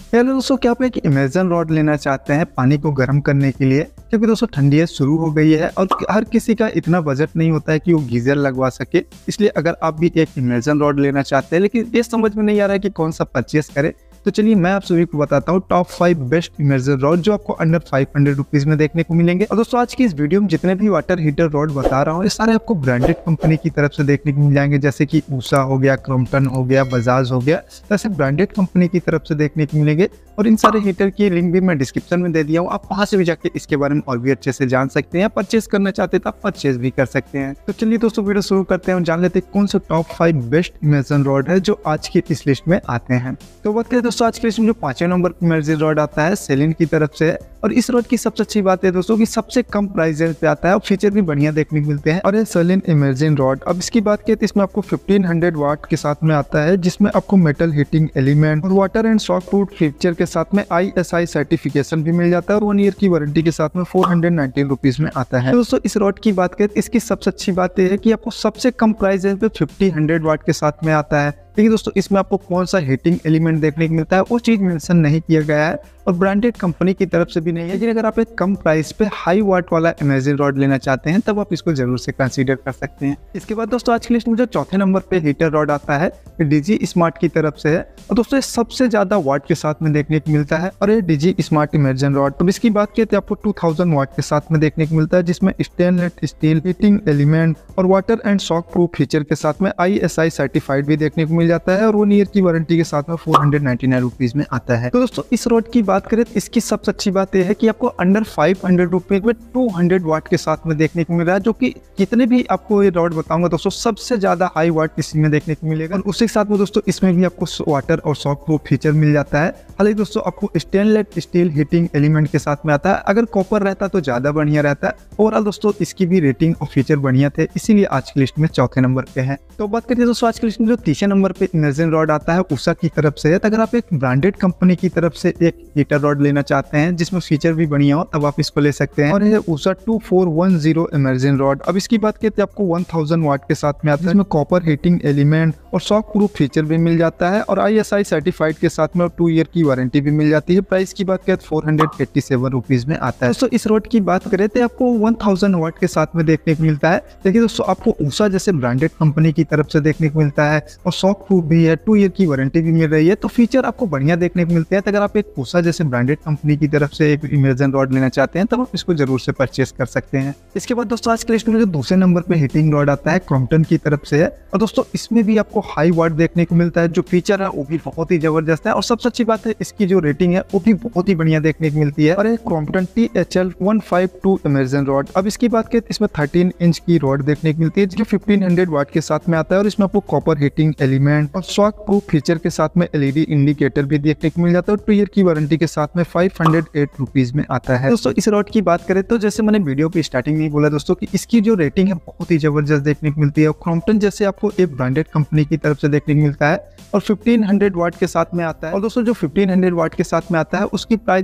Hello दोस्तों, क्या आप एक इमर्जन रॉड लेना चाहते हैं पानी को गर्म करने के लिए? क्योंकि दोस्तों ठंडियाँ शुरू हो गई है और हर किसी का इतना बजट नहीं होता है कि वो गीजर लगवा सके। इसलिए अगर आप भी एक इमर्जन रॉड लेना चाहते हैं लेकिन ये समझ में नहीं आ रहा है कि कौन सा परचेस करें, तो चलिए मैं आप सभी को बताता हूँ टॉप 5 बेस्ट इमर्जन रॉड जो आपको अंडर 500 रुपीज में देखने को मिलेंगे। और दोस्तों आज की इस वीडियो में जितने भी वाटर हीटर रॉड बता रहा हूँ ये सारे आपको ब्रांडेड कंपनी की तरफ से देखने को मिल जाएंगे, जैसे कि ऊषा हो गया, क्रॉम्पटन हो गया, बजाज हो गया, ऐसे ब्रांडेड कंपनी की तरफ से देखने को मिलेंगे। और इन सारे हीटर की लिंक भी मैं डिस्क्रिप्शन में दे दिया हूँ, आप वहां से भी जाके इसके बारे में और भी अच्छे से जान सकते हैं। परचेस करना चाहते हैं तो आप परचेस भी कर सकते हैं। तो चलिए दोस्तों वीडियो शुरू करते हैं और जान लेते हैं कौन सा टॉप 5 बेस्ट इमर्जन रॉड है जो आज की इस लिस्ट में आते हैं। तो बात करें दोस्तों आज की लिस्ट में जो 5वें नंबर पर इमर्जन रॉड आता है सेलिन की तरफ से। और इस रॉड की सबसे अच्छी बात है दोस्तों कि सबसे कम प्राइस पे आता है और फीचर भी बढ़िया देखने को मिलते हैं। और ये सेलिन इमर्जन रॉड, अब इसकी बात करें तो इसमें आपको 1500 वाट के साथ में आता है, जिसमें आपको मेटल हीटिंग एलिमेंट और water and shock proof feature के साथ में ISI सर्टिफिकेशन भी मिल जाता है और 1 ईयर की वारंटी के साथ में 419 रुपीज में आता है। दोस्तों इस रॉड की बात करें इसकी सबसे अच्छी बात यह है कि आपको सबसे कम प्राइस पे 1500 वाट के साथ में आता है। लेकिन दोस्तों इसमें आपको कौन सा हीटिंग एलिमेंट देखने को मिलता है वो चीज मेंशन नहीं किया गया है और ब्रांडेड कंपनी की तरफ से भी नहीं है। लेकिन अगर आप एक कम प्राइस पे हाई वाट वाला इमर्जन रॉड लेना चाहते हैं तब आप इसको जरूर से कंसीडर कर सकते हैं। इसके बाद दोस्तों आज की लिस्ट में जो 4थे नंबर पे हीटर रॉड आता है डीजी स्मार्ट की तरफ से है और दोस्तों ये सबसे ज्यादा वाट के साथ में देखने को मिलता है। और ये डीजी स्मार्ट इमर्जन रॉड, अब इसकी बात करें तो आपको 2000 वाट के साथ में देखने को मिलता है, जिसमें स्टेनलेस स्टील हीटिंग एलिमेंट और water and shock proof feature के साथ में ISI सर्टिफाइड भी देखने को मिल जाता है और 1 ईयर की वारंटी के साथ में 499 रुपीज में आता है। तो दोस्तों इस रॉड की बात करें तो इसकी सबसे अच्छी बात यह है कि आपको अंडर 500 रुपीज में 200 वाट के साथ में देखने को मिल रहा है, जो कि जितने भी आपको ये रॉड बताऊंगा दोस्तों सबसे ज्यादा हाई वाट इसी में देखने को मिलेगा। और उसी के साथ में दोस्तों इसमें भी आपको वाटर और शॉक प्रूफ फीचर मिल जाता है। हालांकि दोस्तों आपको स्टेनलेस स्टील हीटिंग एलिमेंट के साथ में आता है, अगर कॉपर रहता तो ज्यादा बढ़िया रहता है। ओवरऑल दोस्तों इसकी भी रेटिंग और फीचर बढ़िया थे, इसीलिए आज की लिस्ट में 4थे नंबर पे है। तो बात करिए दोस्तों आज की लिस्ट में जो 3रे नंबर पे इमर्जन रॉड आता है ऊषा की तरफ से है। तो अगर आप एक ब्रांडेड कंपनी की तरफ से एक हीटर रॉड लेना चाहते हैं जिसमें फीचर भी बढ़िया हो तब आप इसको ले सकते हैं। और ये ऊषा 2410 इमर्जन रॉड, अब इसकी बात करें तो आपको 1000 वाट के साथ में आता है, जिसमें कॉपर हीटिंग एलिमेंट और शॉक प्रूफ फीचर भी मिल जाता है और ISI सर्टिफाइड के साथ में 2 ईयर की वारंटी भी मिल जाती है। प्राइस की बात करें तो 487 रुपीज में आता है। दोस्तों इस रॉड की बात करें तो आपको 1000 वाट के साथ में देखने को मिलता है, लेकिन दोस्तों आपको ऊषा जैसे ब्रांडेड कंपनी की तरफ से देखने को मिलता है और शॉक प्रूफ भी है, 2 ईयर की वारंटी भी मिल रही है, तो फीचर आपको बढ़िया देखने को मिलते हैं। तो अगर आप एक ऊषा जैसे ब्रांडेड कंपनी की तरफ से एक इमर्जन रॉड लेना चाहते हैं तब आप इसको जरूर से परचेस कर सकते हैं। इसके बाद दोस्तों आज के लिस्ट में जो दूसरे नंबर पे हीटिंग रॉड आता है क्रॉम्पटन की तरफ से है और दोस्तों इसमें भी आपको हाई वाट देखने को मिलता है, जो फीचर है वो भी बहुत ही जबरदस्त है और सबसे अच्छी बात है इसकी जो रेटिंग है वो भी बहुत ही बढ़िया देखने को मिलती है। और ये क्रॉम्पटन THL 152 इमर्जन रॉड, अब इसकी बात करें इसमें 13 इंच की रॉड देखने को मिलती है जो 1500 वाट के साथ में आता है और इसमें आपको कॉपर हीटिंग एलिमेंट और शॉक प्रूफ फीचर के साथ में LED इंडिकेटर भी देखने को मिल जाता है और 2 ईयर की वारंटी के साथ में 508 रुपीज में आता है। दोस्तों इस रॉड की बात करें तो जैसे मैंने वीडियो पे स्टार्टिंग में बोला दोस्तों कि इसकी जो रेटिंग है बहुत ही जबरदस्त देखने को मिलती है। क्रॉम्पटन जैसे आपको एक ब्रांडेड कंपनी की तरफ से देखने को मिलता है और 1500 वाट के साथ में आता है। और दोस्तों जो 1500 वाट के साथ में आता है उसकी प्राइस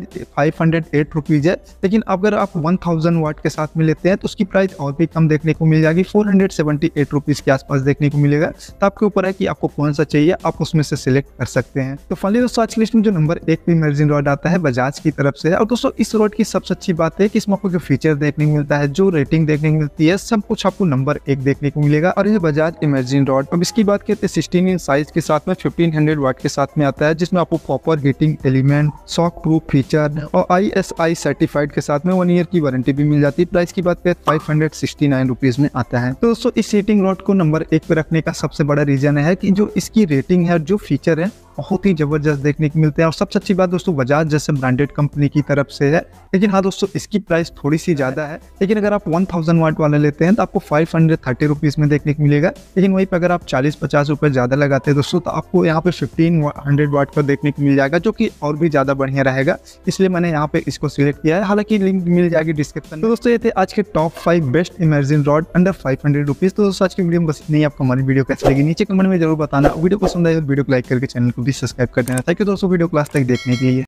508 रुपीज है, लेकिन अगर आप 1000 वाट के साथ में लेते हैं तो उसकी प्राइस और भी कम देखने को मिल जाएगी, 478 रुपीज के आसपास देखने को मिलेगा। तो आपके ऊपर है कि आपको कौन सा चाहिए, आप उसमें से सिलेक्ट कर सकते हैं। तो फाइनली दोस्तों आज की लिस्ट में जो नंबर 1 पे इमर्जन रॉड आता है बजाज की तरफ से है। और दोस्तों इस रॉड की सबसे अच्छी बात है कि इसमें आपको जो फीचर देखने को मिलता है, जो रेटिंग देखने को मिलती है, सब कुछ आपको नंबर 1 देखने को मिलेगा। और यह बजाज इमर्जन रॉड, अब इसकी बात करते हैं 16 इंच साइज के साथ में 1500 वाट के साथ में आता है, जिसमें आपको copper heating element, shock proof feature और ISI सर्टिफाइड के साथ में 1 ईयर की वारंटी भी मिल जाती है। प्राइस की बात करें 569 रुपीज में आता है। तो दोस्तों इस हीटिंग रॉड को नंबर 1 पे रखने का सबसे बड़ा रीजन है कि जो इसकी रेटिंग है, जो फीचर है बहुत ही जबरदस्त देखने को मिलते हैं। और सबसे अच्छी बात दोस्तों बजाज जैसे ब्रांडेड कंपनी की तरफ से है, लेकिन हाँ दोस्तों इसकी प्राइस थोड़ी सी ज्यादा है। लेकिन अगर आप 1000 वाट वाला लेते हैं तो आपको 530 रुपीज में देखने को मिलेगा, लेकिन वहीं पर अगर आप 40-50 रुपए ज्यादा लगाते हैं दोस्तों तो आपको यहाँ पे 1500 वाट पर देखने को मिल जाएगा, जो कि और भी ज्यादा बढ़िया रहेगा। इसलिए मैंने यहाँ पे इसको सिलेक्ट किया है, हालांकि लिंक मिल जाएगी डिस्क्रिप्शन में। तो दोस्तों ये थे आज के top 5 best immersion rod under 500 rupees. तो दोस्तों आज की वीडियो में बस नहीं, आपको हमारी वीडियो कैसी लगी नीचे कमेंट में जरूर बताना। वीडियो पसंद आए तो वीडियो को लाइक करके चैनल को भी सब्सक्राइब कर देना। थैंक यू दोस्तों वीडियो क्लास तक देखने के लिए।